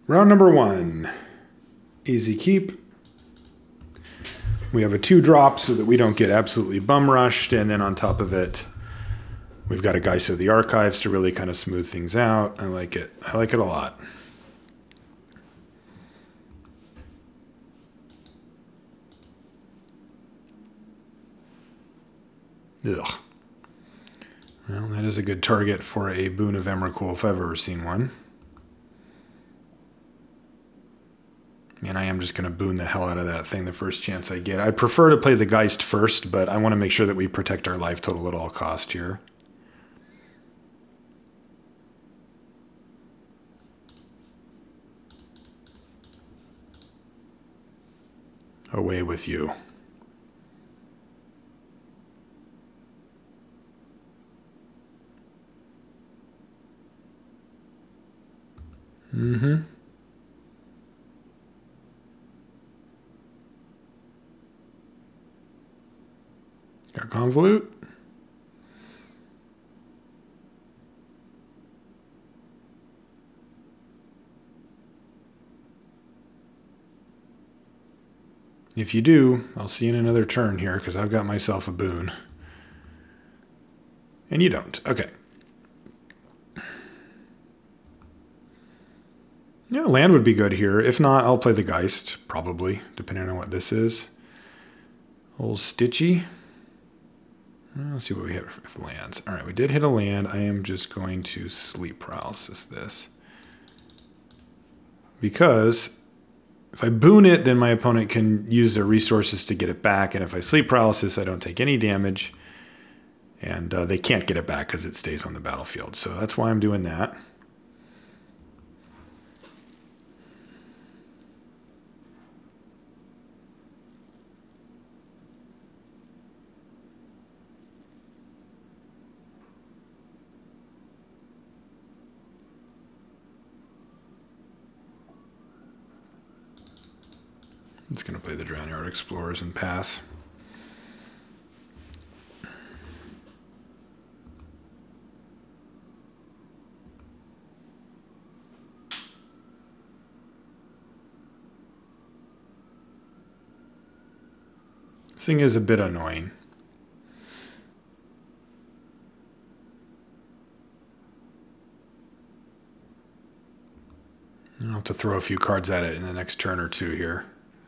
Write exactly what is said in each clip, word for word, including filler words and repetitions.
Round number one. Easy keep. We have a two drop so that we don't get absolutely bum rushed, and then on top of it, we've got a Geist of the Archives to really kind of smooth things out. I like it. I like it a lot. Ugh. Well, that is a good target for a Boon of Emrakul if I've ever seen one. And I am just going to boon the hell out of that thing the first chance I get. I'd prefer to play the Geist first, but I want to make sure that we protect our life total at all cost here. Away with you. Mm-hmm. Got Convolute. If you do, I'll see you in another turn here because I've got myself a boon. And you don't. Okay. Yeah, land would be good here. If not, I'll play the Geist, probably, depending on what this is. Old Stitchy. Let's see what we hit with lands. All right, we did hit a land. I am just going to sleep paralysis this. Because if I boon it, then my opponent can use their resources to get it back. And if I sleep paralysis, I don't take any damage. And uh, they can't get it back because it stays on the battlefield. So that's why I'm doing that. It's going to play the Drownyard Explorers and pass. This thing is a bit annoying. I'll have to throw a few cards at it in the next turn or two here.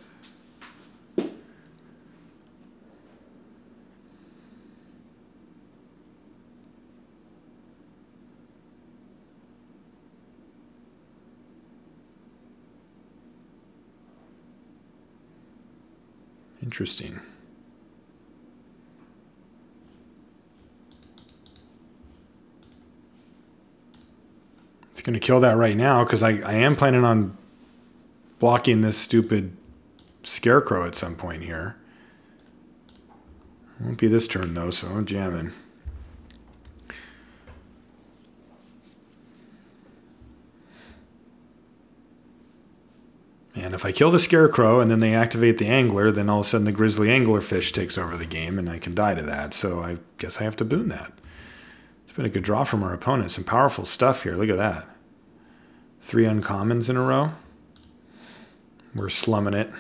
Interesting. It's going to kill that right now because I, I am planning on blocking this stupid Scarecrow at some point here. Won't be this turn though, so I'm jamming. And if I kill the Scarecrow and then they activate the Angler, then all of a sudden the Grizzly Anglerfish takes over the game and I can die to that. So I guess I have to boon that. It's been a good draw from our opponent. Some powerful stuff here. Look at that. Three uncommons in a row. We're slumming it.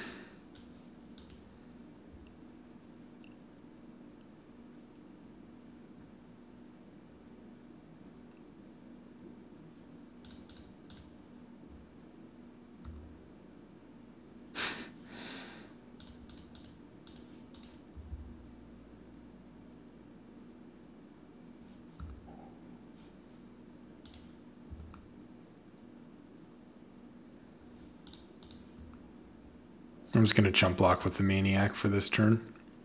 I'm just going to chump block with the Maniac for this turn.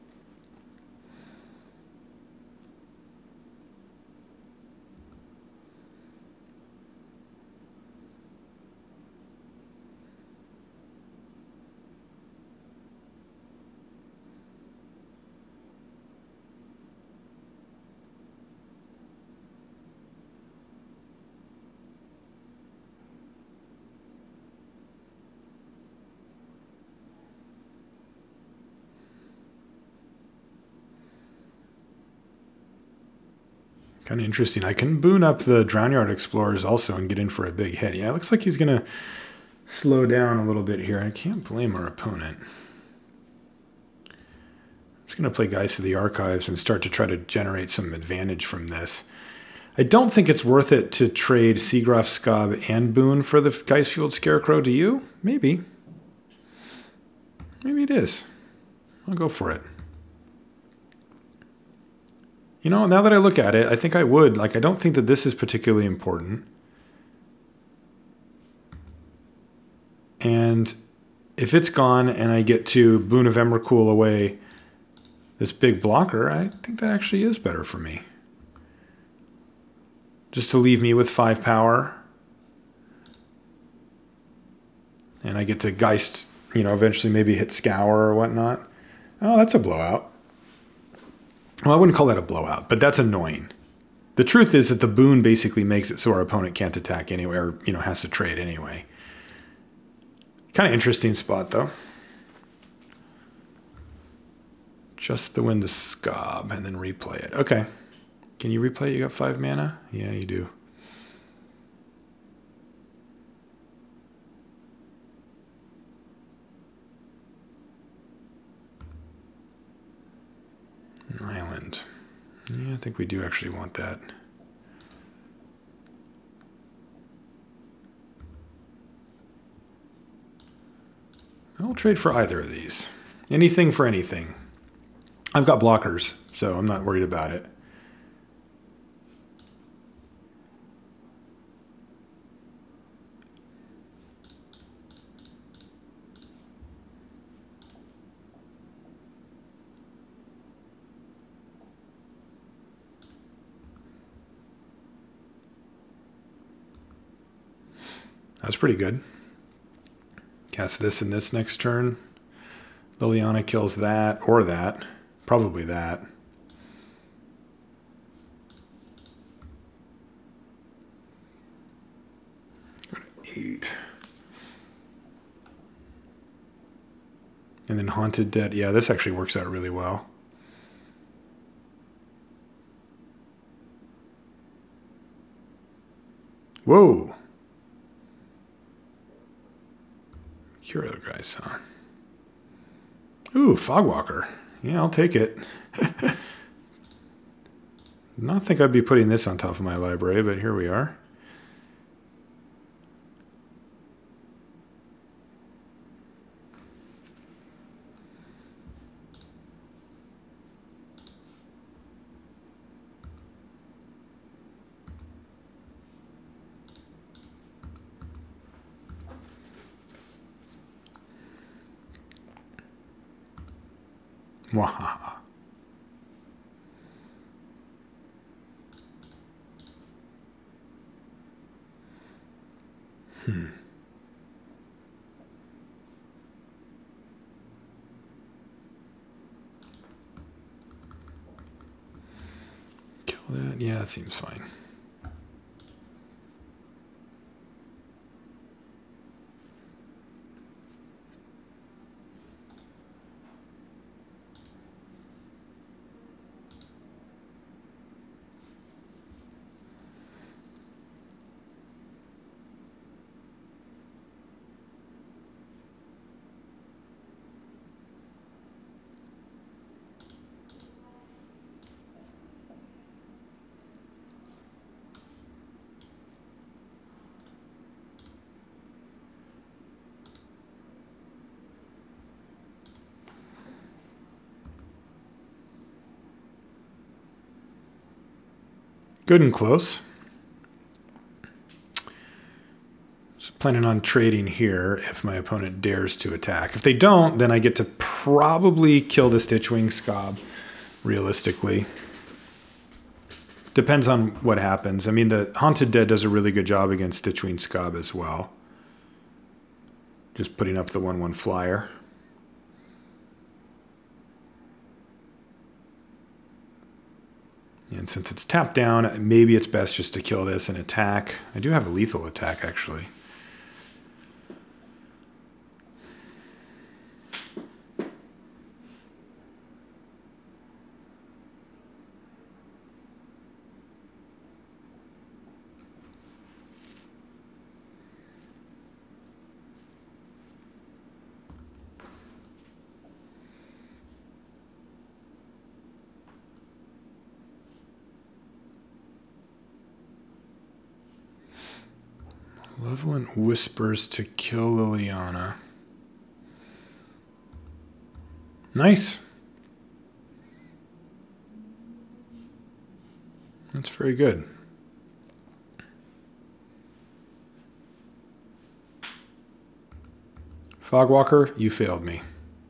Kind of interesting. I can boon up the Drownyard Explorers also and get in for a big hit. Yeah, it looks like he's going to slow down a little bit here. I can't blame our opponent. I'm just going to play Guys to the Archives and start to try to generate some advantage from this. I don't think it's worth it to trade Seagraff, Scob, and Boone for the Geist-Fueled Scarecrow. Do you? Maybe. Maybe it is. I'll go for it. You know, now that I look at it, I think I would. Like, I don't think that this is particularly important. And if it's gone and I get to Boon of Emrakul away this big blocker, I think that actually is better for me. Just to leave me with five power. And I get to Geist, you know, eventually maybe hit Scour or whatnot. Oh, that's a blowout. Well, I wouldn't call that a blowout, but that's annoying. The truth is that the Boon basically makes it so our opponent can't attack anyway, or, you know, has to trade anyway. Kind of interesting spot, though. Just the win to Scob, and then replay it. Okay. Can you replay? You got five mana? Yeah, you do. An island. Yeah, I think we do actually want that. I'll trade for either of these. Anything for anything. I've got blockers, so I'm not worried about it. That's pretty good. Cast this in this next turn. Liliana kills that, or that. Probably that. Go to eight. And then Haunted Dead. Yeah, this actually works out really well. Whoa. Cure the guys, huh? Ooh, Fogwalker. Yeah, I'll take it. Not think I'd be putting this on top of my library, but here we are. Mwahaha. Hmm. Kill that. Yeah, that seems fine. Good and close. Just planning on trading here if my opponent dares to attack. If they don't, then I get to probably kill the Stitchwing Scob, realistically. Depends on what happens. I mean, the Haunted Dead does a really good job against Stitchwing Scob as well. Just putting up the one one flyer. And since it's tapped down, maybe it's best just to kill this and attack. I do have a lethal attack, actually. Malevolent Whispers to kill Liliana. Nice. That's very good. Fogwalker, you failed me.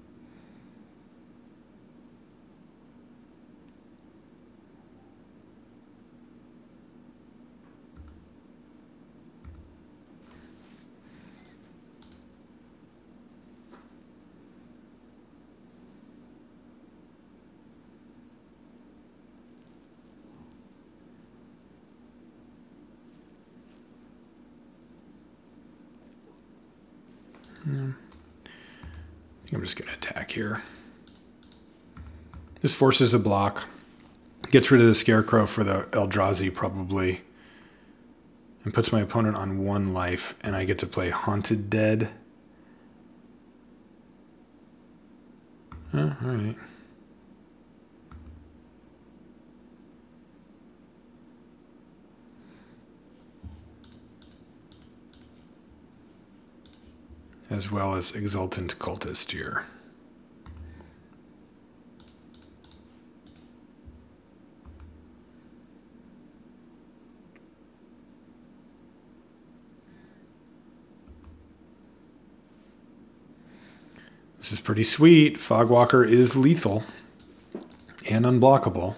Hmm. I think I'm just going to attack here. This forces a block. Gets rid of the Scarecrow for the Eldrazi, probably. And puts my opponent on one life. And I get to play Haunted Dead. Oh, alright. As well as Exultant Cultist here. This is pretty sweet. Fogwalker is lethal and unblockable.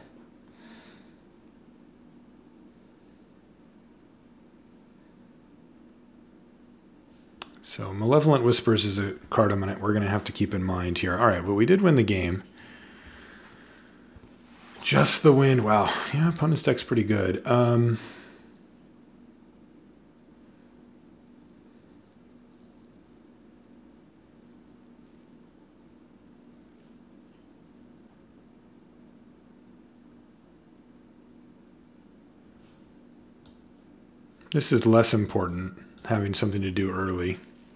So Malevolent Whispers is a card I'm gonna, we're going to have to keep in mind here. All right, well, we did win the game. Just the win. Wow. Yeah, opponent's deck's pretty good. Um, this is less important, having something to do early.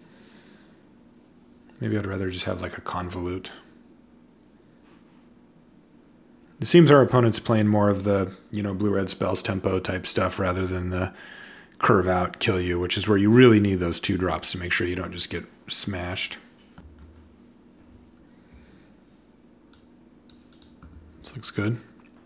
Maybe I'd rather just have like a Convolute. It seems our opponent's playing more of the, you know, blue-red spells tempo type stuff rather than the curve out, kill you, which is where you really need those two drops to make sure you don't just get smashed. This looks good.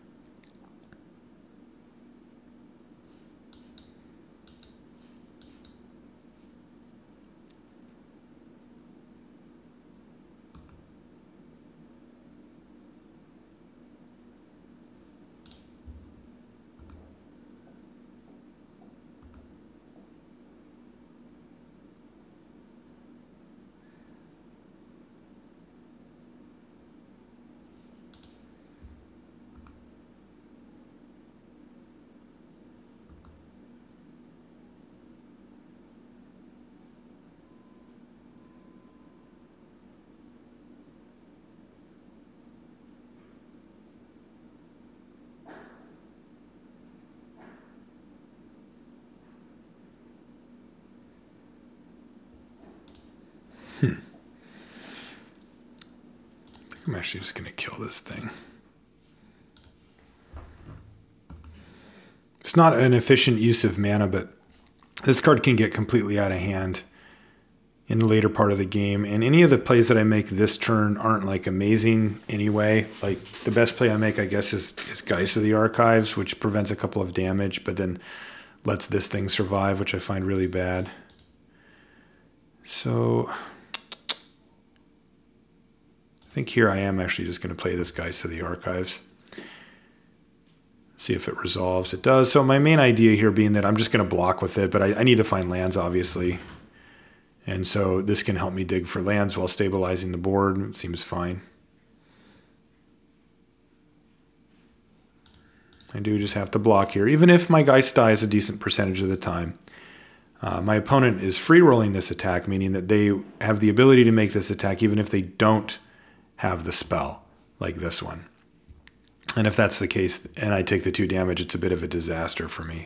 Hmm. I think I'm actually just going to kill this thing. It's not an efficient use of mana, but this card can get completely out of hand in the later part of the game. And any of the plays that I make this turn aren't like amazing anyway. Like the best play I make, I guess, is, is Geist of the Archives, which prevents a couple of damage, but then lets this thing survive, which I find really bad. So I think here I am actually just going to play this Geist of the Archives. See if it resolves. It does. So my main idea here being that I'm just going to block with it, but I, I need to find lands, obviously. And so this can help me dig for lands while stabilizing the board. It seems fine. I do just have to block here, even if my Geist dies a decent percentage of the time. Uh, my opponent is free-rolling this attack, meaning that they have the ability to make this attack even if they don't have the spell, like this one. And if that's the case, and I take the two damage, it's a bit of a disaster for me.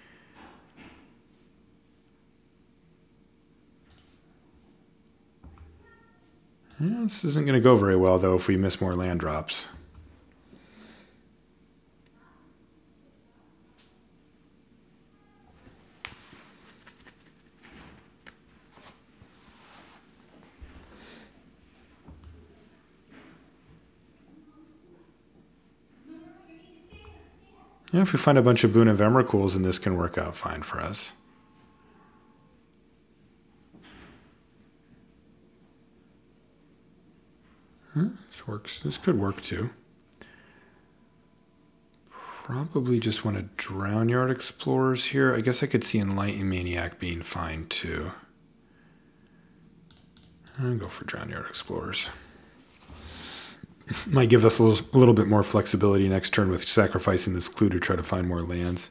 Yeah, this isn't going to go very well, though, if we miss more land drops. Yeah, if we find a bunch of Boon of Emrakul's, then this can work out fine for us. Huh, this works. This could work too. Probably just want to Drown Yard Explorers here. I guess I could see Enlightened Maniac being fine too. I'll go for Drown Yard Explorers. Might give us a little, a little bit more flexibility next turn with sacrificing this clue to try to find more lands.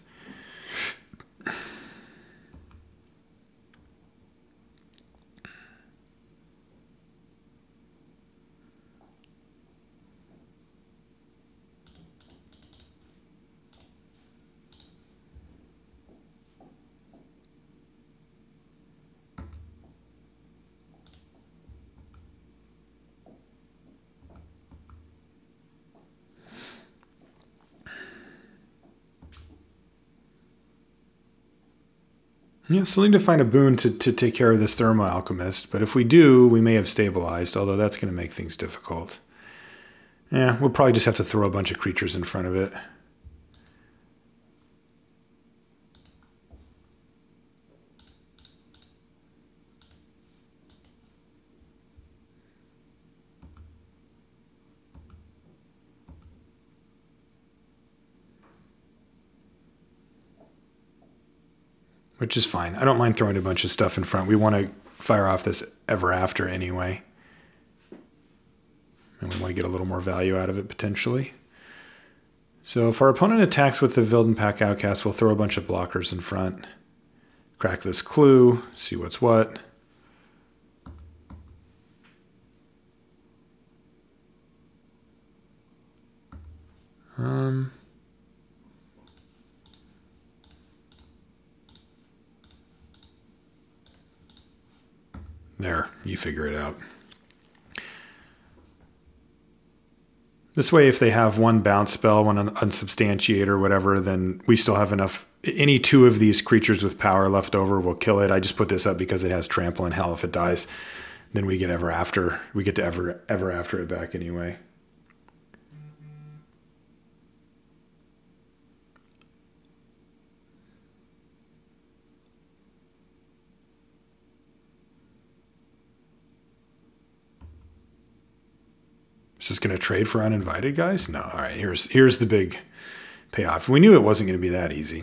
Yeah, still need to find a boon to, to take care of this Thermo Alchemist, but if we do, we may have stabilized, although that's going to make things difficult. Yeah, we'll probably just have to throw a bunch of creatures in front of it. Which is fine. I don't mind throwing a bunch of stuff in front. We want to fire off this Ever After anyway. And we want to get a little more value out of it potentially. So if our opponent attacks with the Wildenpack Outcast, we'll throw a bunch of blockers in front. Crack this clue, see what's what. Um... There, you figure it out. This way, if they have one bounce spell, one unsubstantiate or whatever, then we still have enough. Any two of these creatures with power left over will kill it. I just put this up because it has trample and hell. If it dies, then we get ever after. We get to ever ever after it back anyway. Just going to trade for uninvited guys? No. All right, here's here's the big payoff. We knew it wasn't going to be that easy.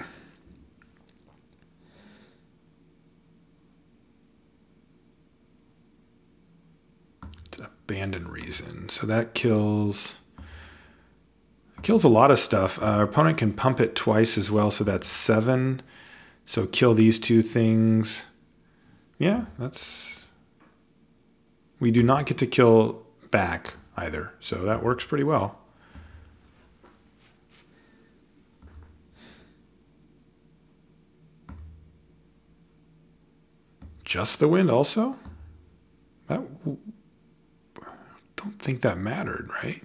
It's Abandon Reason. So that kills kills a lot of stuff. Uh, our opponent can pump it twice as well, so that's seven. So kill these two things. Yeah, that's... We do not get to kill back either, so that works pretty well. Just the wind also? That, I don't think that mattered, right?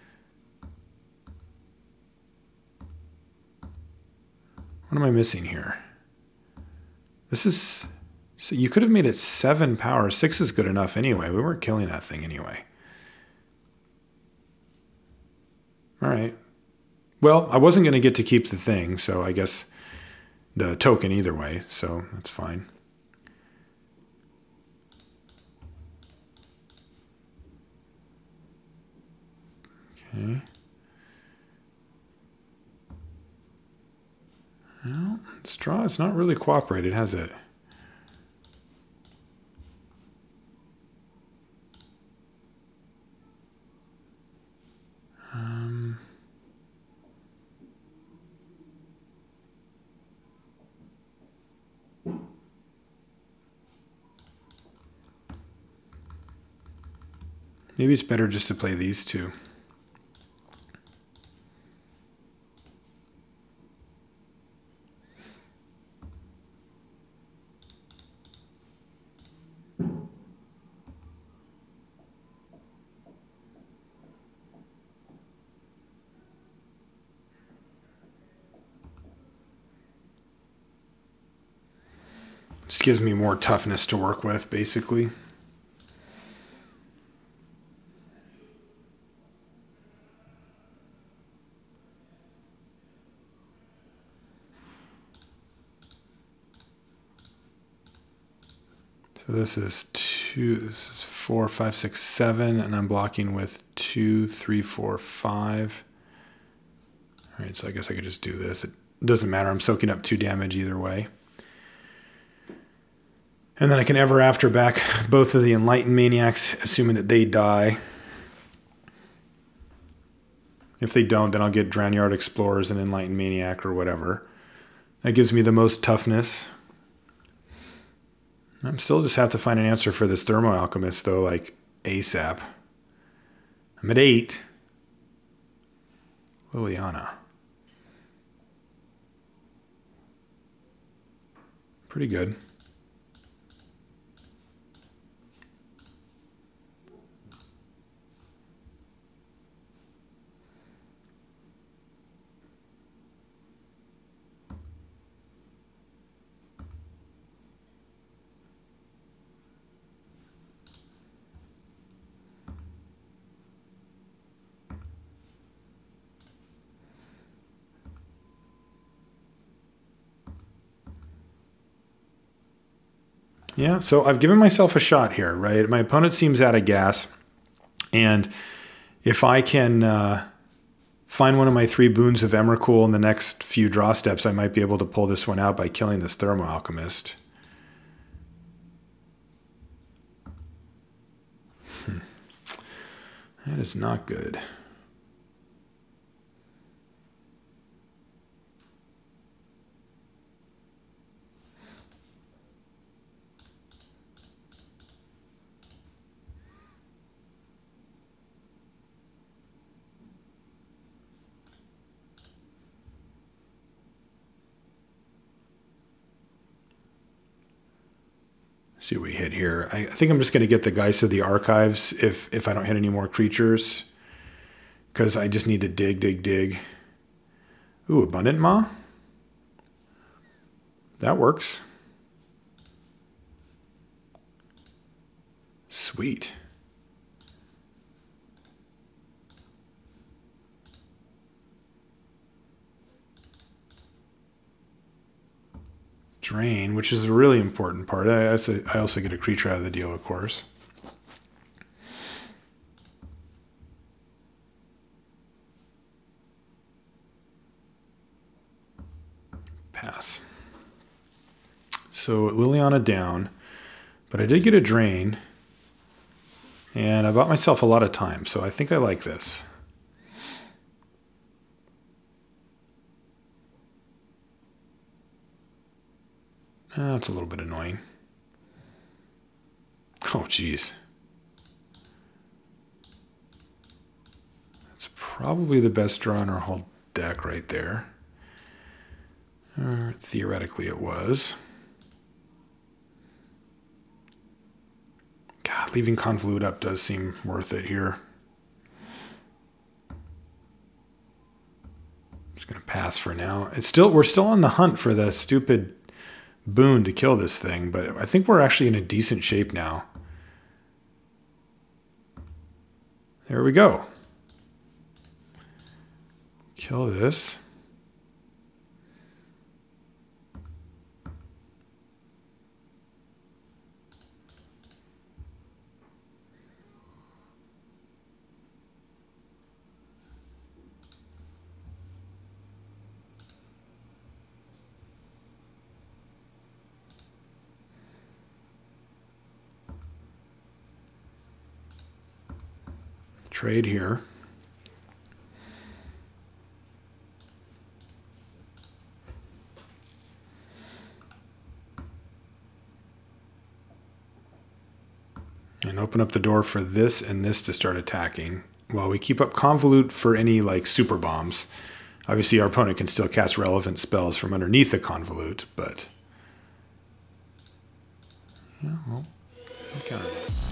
What am I missing here? This is... So you could have made it seven power. Six is good enough anyway. We weren't killing that thing anyway. All right. Well, I wasn't going to get to keep the thing, so I guess the token either way, so that's fine. Okay. Well, straw has not really cooperated, has it? Um... Maybe it's better just to play these two. Just gives me more toughness to work with, basically. So this is two, this is four, five, six, seven, and I'm blocking with two, three, four, five. All right, so I guess I could just do this. It doesn't matter. I'm soaking up two damage either way. And then I can ever after back both of the Enlightened Maniacs, assuming that they die. If they don't, then I'll get Drownyard Explorers and Enlightened Maniac or whatever. That gives me the most toughness. I'm still just have to find an answer for this Thermo Alchemist, though, like ASAP. I'm at eight. Liliana. Pretty good. Yeah, so I've given myself a shot here, right? My opponent seems out of gas, and if I can uh, find one of my three boons of Emrakul in the next few draw steps, I might be able to pull this one out by killing this Thermo Alchemist. Hmm. That is not good. See what we hit here. I, I think I'm just going to get the Geist of the Archives if, if I don't hit any more creatures. Because I just need to dig, dig, dig. Ooh, Abundant Maw? That works. Sweet. Drain, which is a really important part. I, I also get a creature out of the deal, of course. Pass. So Liliana down, but I did get a drain, and I bought myself a lot of time, so I think I like this. That's a little bit annoying. Oh, geez. That's probably the best draw in our whole deck right there. Or theoretically it was. God, leaving Convolute up does seem worth it here. I'm just going to pass for now. It's still, we're still on the hunt for the stupid boon to kill this thing, but I think we're actually in a decent shape now. There we go. Kill this. Trade here. And open up the door for this and this to start attacking. While we keep up Convolute for any like super bombs. Obviously our opponent can still cast relevant spells from underneath the Convolute, but yeah, well, I'll counter that.